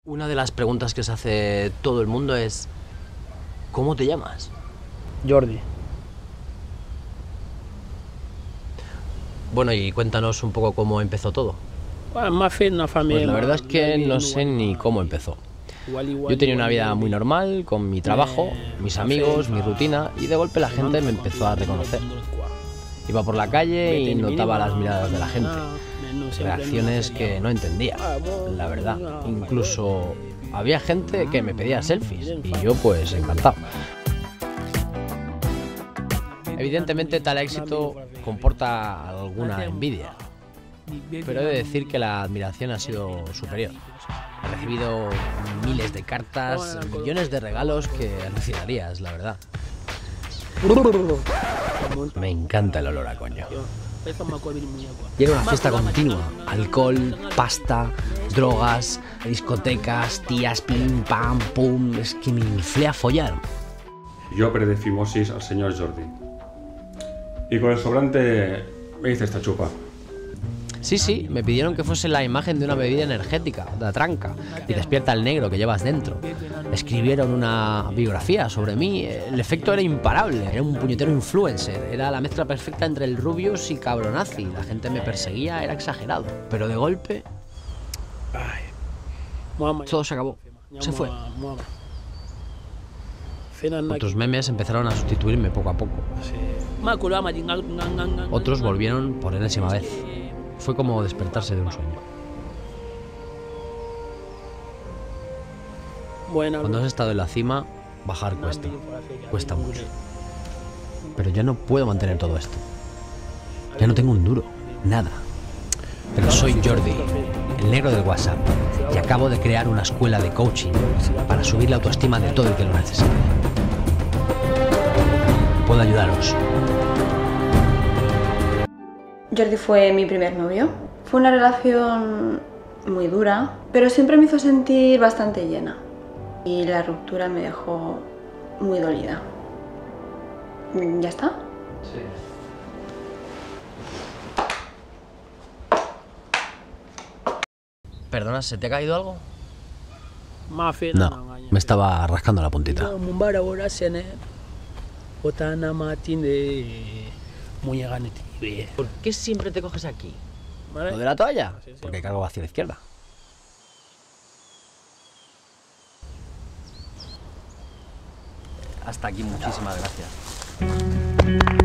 Una de las preguntas que se hace todo el mundo es ¿cómo te llamas? Jordi. Bueno, y cuéntanos un poco cómo empezó todo. Pues la verdad es que no sé ni cómo empezó. Yo tenía una vida muy normal, con mi trabajo, mis amigos, mi rutina, y de golpe la gente me empezó a reconocer. Iba por la calle y notaba las miradas de la gente, reacciones que no entendía, la verdad. Incluso había gente que me pedía selfies, y yo pues encantado. Evidentemente tal éxito comporta alguna envidia, pero he de decir que la admiración ha sido superior. He recibido miles de cartas, millones de regalos que alucinarías, la verdad. Me encanta el olor a coño. Y era una fiesta continua. Alcohol, pasta, drogas, discotecas, tías, pim, pam, pum. Es que me inflé a follar. Yo pedí fimosis al señor Jordi. Y con el sobrante me hice esta chupa. Sí, me pidieron que fuese la imagen de una bebida energética, de tranca, y despierta el negro que llevas dentro. Escribieron una biografía sobre mí, el efecto era imparable, era un puñetero influencer, era la mezcla perfecta entre el Rubius y Cabronazi, la gente me perseguía, era exagerado, pero de golpe todo se acabó, se fue. Otros memes empezaron a sustituirme poco a poco. Otros volvieron por enésima vez. Fue como despertarse de un sueño. Cuando has estado en la cima, bajar cuesta mucho. Pero ya no puedo mantener todo esto. Ya no tengo un duro, nada. Pero soy Jordi, el negro del WhatsApp, y acabo de crear una escuela de coaching para subir la autoestima de todo el que lo necesite. Puedo ayudaros. Jordi fue mi primer novio. Fue una relación muy dura, pero siempre me hizo sentir bastante llena. Y la ruptura me dejó muy dolida. ¿Ya está? Sí. Perdona, ¿se te ha caído algo? No, me estaba rascando la puntita. ¿Por qué siempre te coges aquí? ¿Lo de la toalla? Porque cargo hacia la izquierda. Hasta aquí, muchísimas gracias.